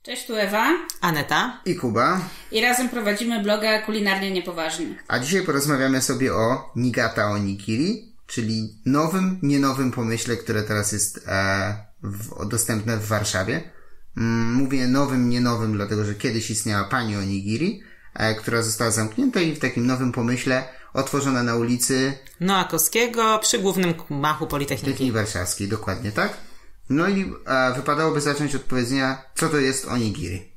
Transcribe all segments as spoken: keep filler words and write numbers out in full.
Cześć, tu Ewa, Aneta i Kuba. I razem prowadzimy bloga Kulinarnie Niepoważni. A dzisiaj porozmawiamy sobie o Niigata Onigiri, czyli nowym, nie nowym pomyśle, które teraz jest e, w, dostępne w Warszawie. Mm, mówię nowym, nie nowym, dlatego że kiedyś istniała pani Onigiri, e, która została zamknięta i w takim nowym pomyśle otworzona na ulicy Noakowskiego przy głównym gmachu Politechniki. Techniki Warszawskiej, dokładnie tak. No i e, wypadałoby zacząć od powiedzenia, co to jest onigiri.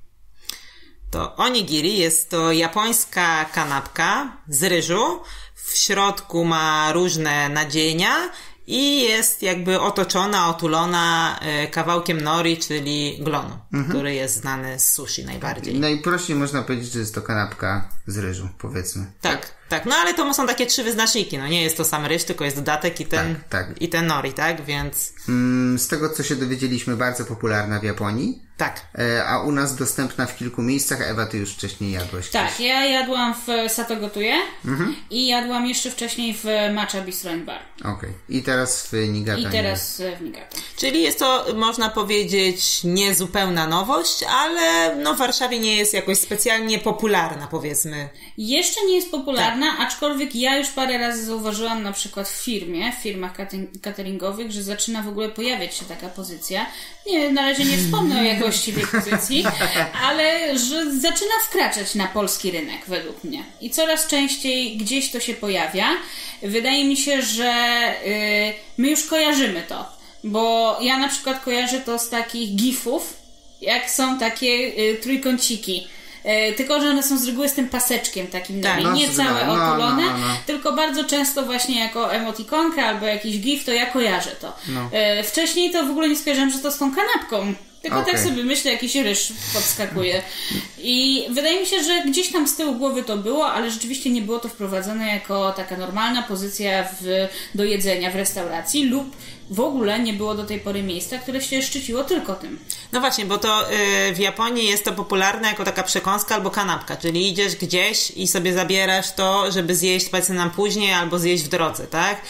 To onigiri jest to japońska kanapka z ryżu. W środku ma różne nadzienia i jest jakby otoczona, otulona e, kawałkiem nori, czyli glonu, mhm. który jest znany z sushi najbardziej. Najprościej można powiedzieć, że jest to kanapka z ryżu, powiedzmy. Tak, tak, tak. No ale to są takie trzy wyznaczniki. No nie jest to sam ryż, tylko jest dodatek i ten, tak, tak. i ten nori, tak? Więc... Z tego, co się dowiedzieliśmy, bardzo popularna w Japonii. Tak. A u nas dostępna w kilku miejscach. Ewa, ty już wcześniej jadłaś. Tak, coś. ja jadłam w Sato Gotuje mhm. i jadłam jeszcze wcześniej w Matcha Bistro and Bar. Okej. Okay. I teraz w Niigata. I teraz w Niigata. Czyli jest to, można powiedzieć, niezupełna nowość, ale no w Warszawie nie jest jakoś specjalnie popularna, powiedzmy. Jeszcze nie jest popularna, tak. Aczkolwiek ja już parę razy zauważyłam na przykład w firmie, w firmach cateringowych, że zaczyna w ogóle pojawiać się taka pozycja. Nie, na razie nie wspomnę o jakości tej pozycji, ale że zaczyna wkraczać na polski rynek według mnie. I coraz częściej gdzieś to się pojawia. Wydaje mi się, że yy, my już kojarzymy to, bo ja na przykład kojarzę to z takich gifów, jak są takie yy, trójkąciki. E, tylko, że one są z reguły z tym paseczkiem takim, tak, no, nie całe no, otulone, no, no, no. tylko bardzo często właśnie jako emotikonka albo jakiś gif, to ja kojarzę to. No. E, wcześniej to w ogóle nie skojarzyłem, że to z tą kanapką. Tylko okay. tak sobie myślę, jakiś ryż podskakuje. I wydaje mi się, że gdzieś tam z tyłu głowy to było, ale rzeczywiście nie było to wprowadzone jako taka normalna pozycja w, do jedzenia w restauracji lub w ogóle nie było do tej pory miejsca, które się szczyciło tylko tym. No właśnie, bo to yy, w Japonii jest to popularne jako taka przekąska albo kanapka, czyli idziesz gdzieś i sobie zabierasz to, żeby zjeść powiedzmy nam później albo zjeść w drodze, tak?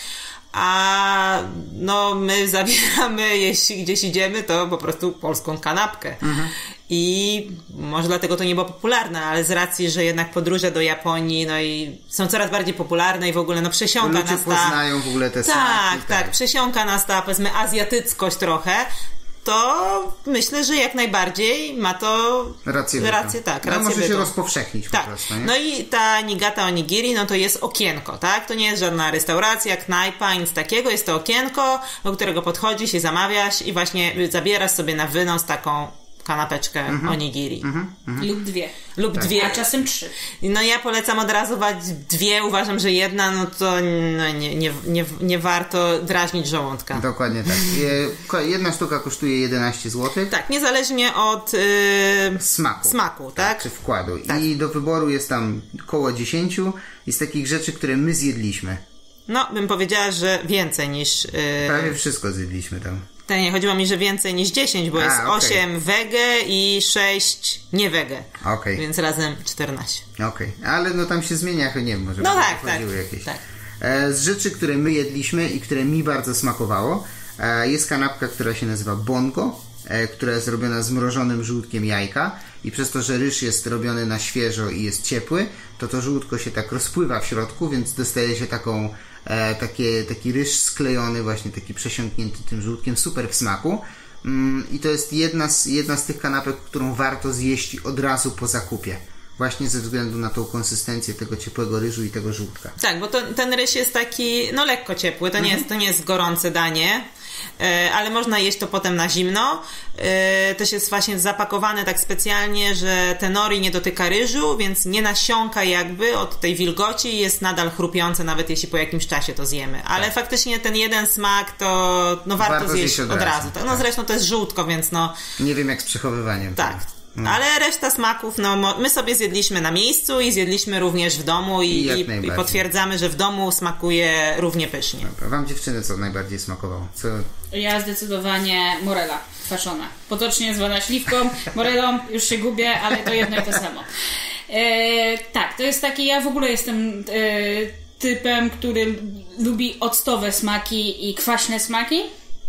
A no my zabieramy, jeśli gdzieś idziemy, to po prostu polską kanapkę. Mhm. I może dlatego to nie było popularne, ale z racji, że jednak podróże do Japonii no i są coraz bardziej popularne i w ogóle no przesiąka ludzie nas ta... poznają w ogóle te tak, smaki. Tak, tak, przesiąka nas ta powiedzmy azjatyckość trochę. To myślę, że jak najbardziej ma to rację, rację tak. No, rację może bytu. się rozpowszechnić tak. po prostu. Nie? No i ta Niigata Onigiri, no to jest okienko, tak? To nie jest żadna restauracja, knajpa, nic takiego. Jest to okienko, do którego podchodzisz i zamawiasz i właśnie zabierasz sobie na wynos taką kanapeczkę mm-hmm. onigiri. Mm-hmm. Mm-hmm. Lub dwie. Lub tak. dwie. A czasem trzy. No ja polecam od razu wać dwie. Uważam, że jedna, no to no nie, nie, nie, nie warto drażnić żołądka. Dokładnie tak. Jedna sztuka kosztuje jedenaście złotych. Tak, niezależnie od yy, smaku. Smaku, tak? tak? Czy wkładu. Tak. I do wyboru jest tam koło dziesięciu i z takich rzeczy, które my zjedliśmy. No, bym powiedziała, że więcej niż... Yy... Prawie wszystko zjedliśmy tam. Nie, chodziło mi, że więcej niż dziesięć, bo A, jest okay. osiem wege i sześć nie wege. Okay. Więc razem czternaście. Okej, okay. Ale no tam się zmienia, nie wiem, może no tak, tak, jakieś. tak. Z rzeczy, które my jedliśmy i które mi bardzo smakowało, jest kanapka, która się nazywa bongo, która jest robiona z mrożonym żółtkiem jajka i przez to, że ryż jest robiony na świeżo i jest ciepły, to to żółtko się tak rozpływa w środku, więc dostaje się taką E, takie, taki ryż sklejony, właśnie taki przesiąknięty tym żółtkiem, super w smaku. Mm, I to jest jedna z, jedna z tych kanapek, którą warto zjeść od razu po zakupie. Właśnie ze względu na tą konsystencję tego ciepłego ryżu i tego żółtka. Tak, bo to, ten ryż jest taki, no lekko ciepły, to, mhm. nie, jest, to nie jest gorące danie, e, ale można jeść to potem na zimno. E, też jest właśnie zapakowane tak specjalnie, że te nori nie dotyka ryżu, więc nie nasiąka jakby od tej wilgoci i jest nadal chrupiące, nawet jeśli po jakimś czasie to zjemy. Ale tak. faktycznie ten jeden smak to no warto, warto zjeść od razu. razu. Tak? No tak. Zresztą to jest żółtko, więc no... Nie wiem jak z przechowywaniem. Tak. No. Ale reszta smaków, no my sobie zjedliśmy na miejscu i zjedliśmy również w domu i, i, i potwierdzamy, że w domu smakuje równie pysznie. Dobra. Wam dziewczyny co najbardziej smakowało? Co... Ja zdecydowanie morela kwaszona. Potocznie zwana śliwką, morelą, już się gubię, ale to jedno i to samo. E, tak, to jest taki, ja w ogóle jestem e, typem, który lubi octowe smaki i kwaśne smaki.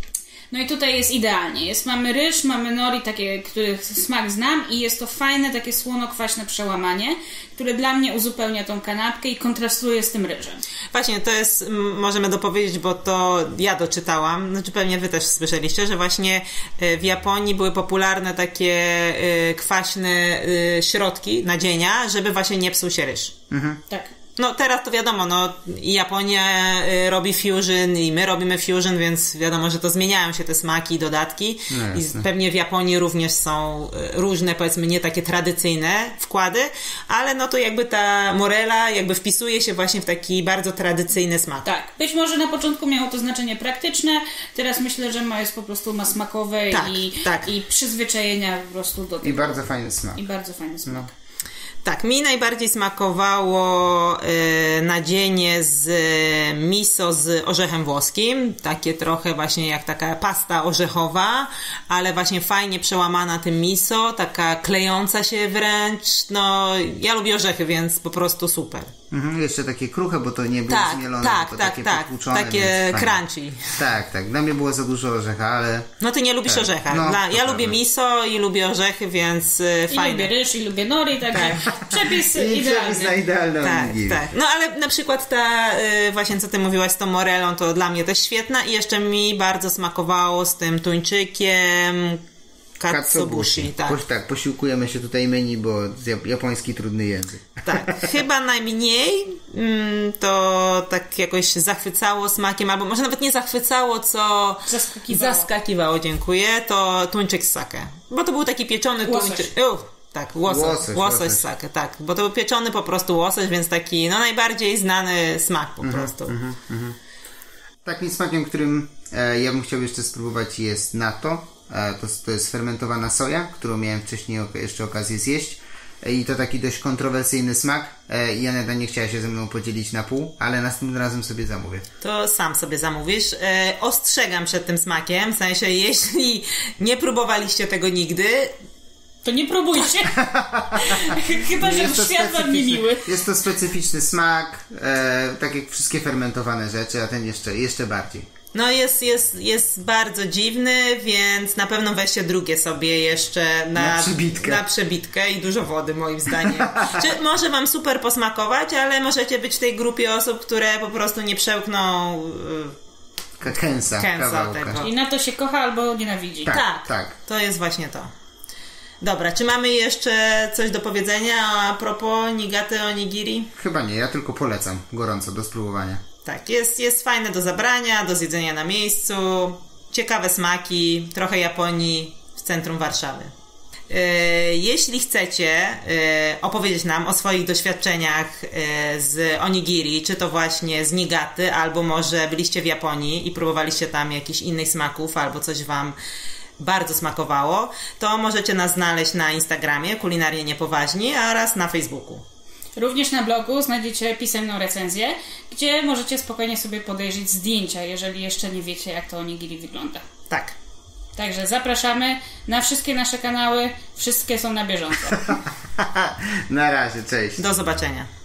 No i tutaj jest idealnie. Jest, mamy ryż, mamy nori, takie, których smak znam i jest to fajne, takie słono-kwaśne przełamanie, które dla mnie uzupełnia tą kanapkę i kontrastuje z tym ryżem. Właśnie, to jest, m, możemy dopowiedzieć, bo to ja doczytałam, znaczy pewnie wy też słyszeliście, że właśnie w Japonii były popularne takie y, kwaśne y, środki, nadzienia, żeby właśnie nie psuł się ryż. Mhm. Tak. No teraz to wiadomo, no Japonia y, robi fusion i my robimy fusion, więc wiadomo, że to zmieniają się te smaki i dodatki. No I pewnie w Japonii również są y, różne, powiedzmy, nie takie tradycyjne wkłady, ale no to jakby ta morela jakby wpisuje się właśnie w taki bardzo tradycyjny smak. Tak. Być może na początku miało to znaczenie praktyczne, teraz myślę, że ma jest po prostu ma smakowe Tak, i, tak. i przyzwyczajenia po prostu do tego. I bardzo fajny smak. I bardzo fajny smak. No. Tak, mi najbardziej smakowało y, nadzienie z miso z orzechem włoskim, takie trochę właśnie jak taka pasta orzechowa, ale właśnie fajnie przełamana tym miso, taka klejąca się wręcz, no ja lubię orzechy, więc po prostu super. Mhm, jeszcze takie kruche, bo to nie było Tak, zmielone, tak, to tak, takie tak, potłuczone, takie więc fajnie. crunchy. Tak, tak, dla mnie było za dużo orzecha, ale... No ty nie lubisz Tak. orzecha. No, Dla, to ja prawda. lubię miso i lubię orzechy, więc y, I fajne. lubię ryż, i lubię nori, także przepis I idealny. przepis na idealną Tak, onigiri. tak. No ale na przykład ta, y, właśnie co ty mówiłaś z tą morelą, to dla mnie też świetna i jeszcze mi bardzo smakowało z tym tuńczykiem katsuobushi. Tak, Po, tak, posiłkujemy się tutaj menu, bo jap- japoński trudny język. tak. Chyba najmniej mm, to tak jakoś zachwycało smakiem, albo może nawet nie zachwycało, co Zaskakiwało. zaskakiwało, dziękuję, to tuńczyk z sake. Bo to był taki pieczony Łosoś. tuńczyk. Uff, tak, łosoś, Łosoś, łosoś, łosoś. z sake, tak. Bo to był pieczony po prostu łosoś, więc taki no najbardziej znany smak po prostu. Takim smakiem, którym e, ja bym chciał jeszcze spróbować, jest natto. E, to, to jest fermentowana soja, którą miałem wcześniej ok- jeszcze okazję zjeść. E, I to taki dość kontrowersyjny smak. E, i Janeta nie chciała się ze mną podzielić na pół, ale następnym razem sobie zamówię. To sam sobie zamówisz. E, ostrzegam przed tym smakiem, w sensie jeśli nie próbowaliście tego nigdy, To nie próbujcie. Chyba, że Jest to świat wam specyficzny- niemiły. Jest to specyficzny smak, e, tak jak wszystkie fermentowane rzeczy, a ten jeszcze, jeszcze bardziej. no jest, jest, jest bardzo dziwny, więc na pewno weźcie drugie sobie jeszcze na, Na przebitkę. na przebitkę i dużo wody moim zdaniem. Czy może wam super posmakować, ale możecie być w tej grupie osób, które po prostu nie przełkną y, Ka- Kęsa, Kęsa kawałka. tego. I na to się kocha albo nienawidzi. Tak, Tak, tak. to jest właśnie to. Dobra, czy mamy jeszcze coś do powiedzenia a propos nigaty onigiri? Chyba nie, ja tylko polecam gorąco do spróbowania. Tak, jest, jest fajne do zabrania, do zjedzenia na miejscu, ciekawe smaki, trochę Japonii w centrum Warszawy. Yy, jeśli chcecie yy, opowiedzieć nam o swoich doświadczeniach yy, z onigiri, czy to właśnie z nigaty, albo może byliście w Japonii i próbowaliście tam jakichś innych smaków, albo coś wam bardzo smakowało, to możecie nas znaleźć na Instagramie Kulinarnie Niepoważni oraz na Facebooku. Również na blogu znajdziecie pisemną recenzję, gdzie możecie spokojnie sobie podejrzeć zdjęcia, jeżeli jeszcze nie wiecie, jak to onigiri wygląda. Tak. Także zapraszamy na wszystkie nasze kanały. Wszystkie są na bieżąco. Na razie, cześć. Do zobaczenia.